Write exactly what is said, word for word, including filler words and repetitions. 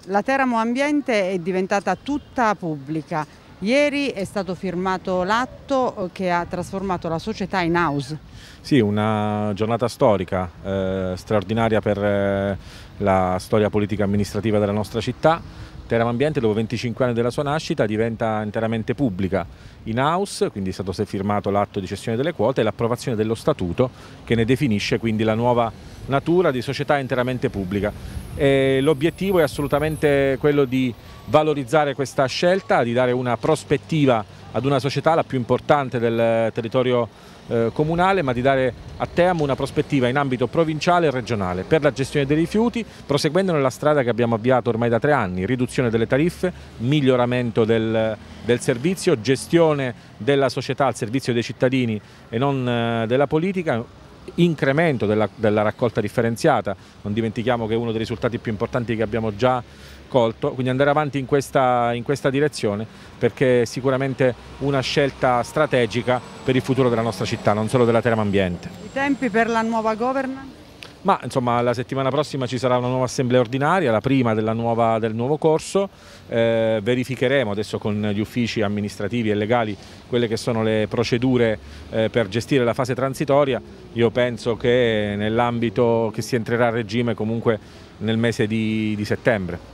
La Teramo Ambiente è diventata tutta pubblica. Ieri è stato firmato l'atto che ha trasformato la società in house. Sì, una giornata storica, eh, straordinaria per eh, la storia politica amministrativa della nostra città. Teramo Ambiente, dopo venticinque anni della sua nascita, diventa interamente pubblica in house, quindi è stato firmato l'atto di cessione delle quote e l'approvazione dello statuto che ne definisce quindi la nuova natura di società interamente pubblica. L'obiettivo è assolutamente quello di valorizzare questa scelta, di dare una prospettiva ad una società, la più importante del territorio eh, comunale, ma di dare a Teramo una prospettiva in ambito provinciale e regionale per la gestione dei rifiuti, proseguendo nella strada che abbiamo avviato ormai da tre anni: riduzione delle tariffe, miglioramento del, del servizio, gestione della società al servizio dei cittadini e non eh, della politica, incremento della, della raccolta differenziata. Non dimentichiamo che è uno dei risultati più importanti che abbiamo già colto, quindi andare avanti in questa, in questa direzione, perché è sicuramente una scelta strategica per il futuro della nostra città, non solo della Teramo Ambiente. I tempi per la nuova governance? Ma insomma, la settimana prossima ci sarà una nuova assemblea ordinaria, la prima della nuova, del nuovo corso. Eh, verificheremo adesso con gli uffici amministrativi e legali quelle che sono le procedure eh, per gestire la fase transitoria. Io penso che nell'ambito che si entrerà a regime comunque nel mese di, di settembre.